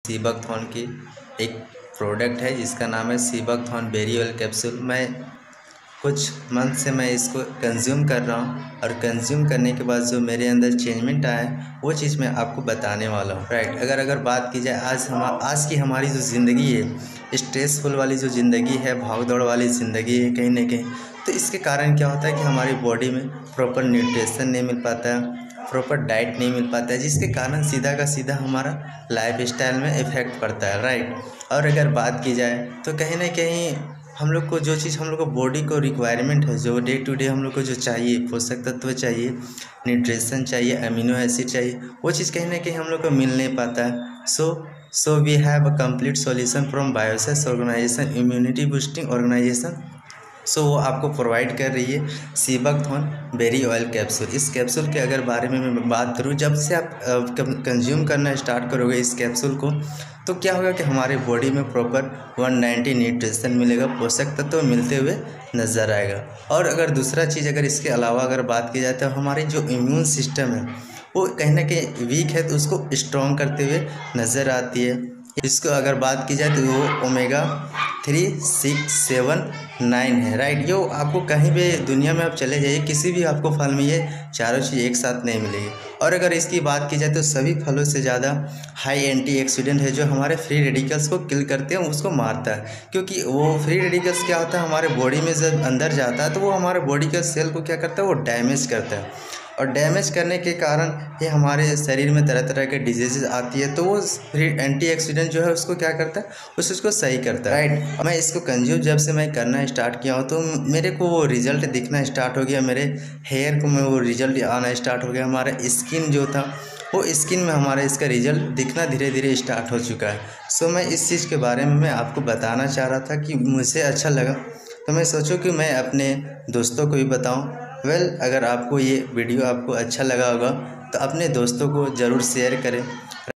Sea buckthorn की एक product है जिसका नाम है सीबकथॉर्न बेरी ऑयल कैप्सूल। मैं कुछ मंथ से मैं इसको कंज्यूम कर रहा हूँ और कंज्यूम करने के बाद जो मेरे अंदर चेंजमेंट आया है वो चीज़ मैं आपको बताने वाला हूँ। राइट, अगर बात की जाए आज की हमारी जो ज़िंदगी है, स्ट्रेसफुल वाली जो ज़िंदगी है, भाग दौड़ वाली ज़िंदगी है कहीं ना कहीं, तो इसके कारण क्या होता है कि हमारी बॉडी में प्रॉपर न्यूट्रिशन नहीं मिल पाता है, प्रॉपर डाइट नहीं मिल पाता है, जिसके कारण सीधा का सीधा हमारा लाइफ स्टाइल में इफ़ेक्ट पड़ता है। राइट, और अगर बात की जाए तो कहीं ना कहीं हम लोग को जो चीज़ हम लोग को बॉडी को रिक्वायरमेंट है, जो डे टू डे हम लोग को जो चाहिए, पोषक तत्व चाहिए, न्यूट्रिशन चाहिए, अमीनो एसिड चाहिए, वो चीज़ कहीं ना कहीं हम लोग को मिल नहीं पाता है। So we have a complete solution from Biosys organization, immunity boosting organization. वो आपको प्रोवाइड कर रही है सीबकथॉर्न बेरी ऑयल कैप्सूल। इस कैप्सूल के अगर बारे में मैं बात करूँ, जब से आप कंज्यूम करना स्टार्ट करोगे इस कैप्सूल को, तो क्या होगा कि हमारे बॉडी में प्रॉपर 190 न्यूट्रिशन मिलेगा, पोषक तत्व मिलते हुए नज़र आएगा। और अगर दूसरा चीज़ अगर इसके अलावा अगर बात की जाए तो हमारी जो इम्यून सिस्टम है वो कहीं ना कहीं वीक है, तो उसको स्ट्रॉन्ग करते हुए नज़र आती है। इसको अगर बात की जाए तो वो ओमेगा 3, 6, 7, 9 है। राइट, ये आपको कहीं भी दुनिया में आप चले जाइए, किसी भी आपको फल में ये चारों चीज़ एक साथ नहीं मिलेगी। और अगर इसकी बात की जाए तो सभी फलों से ज़्यादा हाई एंटीऑक्सीडेंट है, जो हमारे फ्री रेडिकल्स को किल करते हैं, उसको मारता है। क्योंकि वो फ्री रेडिकल्स क्या होता है, हमारे बॉडी में जब अंदर जाता है तो वो हमारे बॉडी के सेल को क्या करता है, वो डैमेज करता है, और डैमेज करने के कारण ये हमारे शरीर में तरह तरह के डिजीज़ आती है। तो वो फ्री एंटीऑक्सीडेंट जो है उसको क्या करता है, उसको सही करता है। राइट, मैं इसको कंज्यूम जब से मैं करना स्टार्ट किया हूँ तो मेरे को वो रिजल्ट दिखना स्टार्ट हो गया, मेरे हेयर को में वो रिजल्ट आना स्टार्ट हो गया, हमारा स्किन जो था वो स्किन में हमारा इसका रिजल्ट दिखना धीरे धीरे स्टार्ट हो चुका है। मैं इस चीज़ के बारे में मैं आपको बताना चाह रहा था कि मुझे अच्छा लगा, तो मैं सोचूं कि मैं अपने दोस्तों को भी बताऊं। अगर आपको ये वीडियो आपको अच्छा लगा होगा तो अपने दोस्तों को ज़रूर शेयर करें।